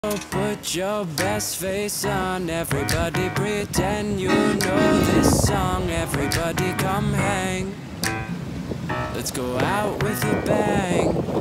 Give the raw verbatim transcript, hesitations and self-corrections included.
Put your best face on, everybody pretend you know this song. Everybody come hang, let's go out with a bang.